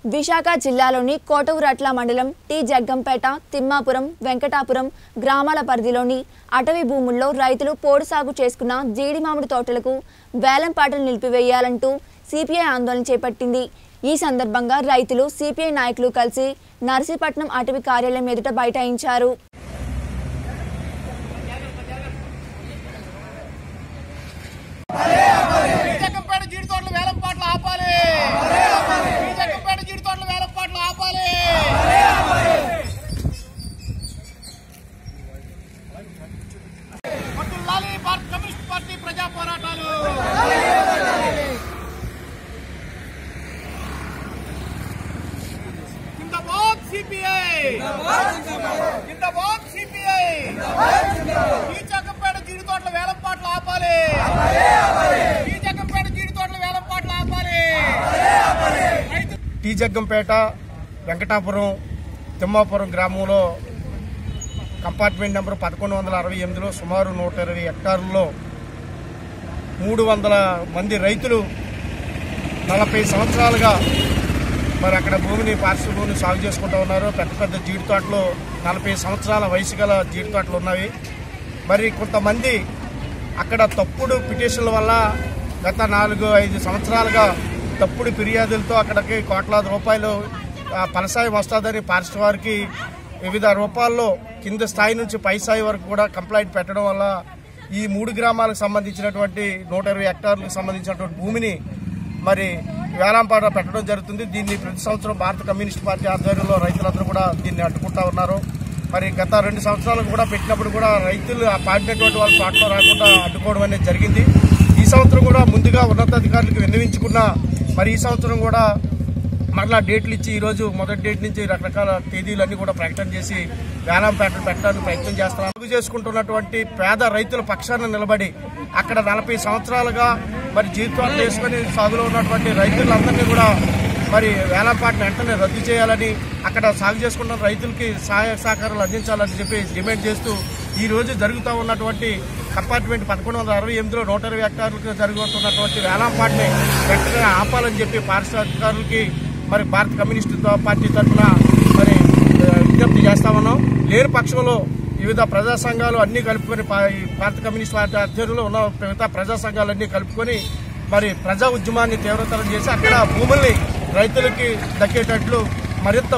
విశాఖ జిల్లాలోని కోటవురట్ల మండలం టీ జగ్గంపేట, తిమ్మాపురం, వెంకటాపురం గ్రామాల పరిధిలోని అటవీ భూముల్లో రైతులు పోడు సాగు చేసుకున్న జీడి మామిడి తోటలకు వేలంపాటలు నిలిపివేయాలంటూ సిపిఐ ఆందోళన చేపట్టింది। ఈ సందర్భంగా రైతులు సిపిఐ నాయకులు కలిసి నర్సీపట్నం అటవీ కార్యాలయం ఎదుట బైఠాయించారు। టీ జగ్గంపేట, వెంకటాపురం, తిమ్మాపురం గ్రామంలో కంపార్ట్మెంట్ నెంబర్ 1168లో సుమారు 120 హెక్టార్లలో 300 మంది రైతులు 40 సంవత్సరాలుగా మరి అక్కడ పార్శ్వ భూమిని సాగు చేసుకుంటూ ఉన్నారు। పెద్ద పెద్ద జీడి తోటలు 40 సంవత్సరాల వయసు గల జీడి తోటలు ఉన్నాయి। మరి కొంతమంది అక్కడ తప్పుడు పిటిషన్ల వల్ల గత 4-5 సంవత్సరాలుగా తప్పుడు ఫిర్యాదులతో అక్కడికి కోట్లాది రూపాయలు ఫలసాయం వస్తుందని ఫారెస్ట్ వారికి వివిధ రూపాల్లో కింద స్థాయి నుంచి పై స్థాయి వరకు కూడా కంప్లైంట్ పెట్టడం వల్ల ఈ 3 గ్రామాలకు సంబంధించినటువంటి 120 హెక్టార్లకు సంబంధించినటువంటి భూమిని మరి వేలంపాట పెట్టడం జరుగుతుంది। దీన్ని ప్రతి సంవత్సరం భారత కమ్యూనిస్ట్ పార్టీ ఆధ్వర్యంలో రైతులందరూ కూడా దీన్ని అడ్డుకుంటా ఉన్నారు। మరి గత 2 సంవత్సరాలకు కూడా పెట్టినప్పుడు కూడా రైతులు ఆ పాడినటువంటి వాళ్ళ తోటలో రాకుండా అడ్డుకోవడం అనేది జరిగింది। ఈ సంవత్సరం కూడా ముందుగా ఉన్నతాధికారులకు విన్నవించుకున్న మరి ఈ సంవత్సరం కూడా మరలా డేట్లు ఇచ్చి ఈరోజు మొదటి డేట్ నుంచి రకరకాల తేదీలన్నీ కూడా ప్రకటన చేసి వేలంపాటలు పెట్టడానికి ప్రయత్నం చేస్తున్నారు। సాగు చేసుకుంటున్నటువంటి పేద రైతుల పక్షాన నిలబడి అక్కడ 40 సంవత్సరాలుగా మరి జీవితాలు చేసుకుని సాగులో ఉన్నటువంటి రైతులందరినీ కూడా మరి వేలంపాటను వెంటనే రద్దు చేయాలని, అక్కడ సాగు చేసుకున్న రైతులకి సహాయ సహకారాలు అందించాలని చెప్పి డిమాండ్ చేస్తూ ఈ రోజు జరుగుతూ ఉన్నటువంటి కంపార్ట్మెంట్ 1168లో 120 హెక్టార్లకు జరుగుతున్నటువంటి వేలంపాటని వెంటనే ఆపాలని చెప్పి ఫారెస్ట్ అధికారులకి మరి భారత కమ్యూనిస్ట్ పార్టీ తరఫున మరి విజ్ఞప్తి చేస్తా ఉన్నాం। లేని పక్షంలో వివిధ ప్రజా సంఘాలు అన్ని కలుపుకొని భారత కమ్యూనిస్ట్ పార్టీ ఆధ్వర్యంలో ఉన్న మిగతా ప్రజా సంఘాలన్నీ కలుపుకొని మరి ప్రజా ఉద్యమాన్ని తీవ్రతరం చేసి అక్కడ భూముల్ని రైతులకి దక్కేటట్లు మరింత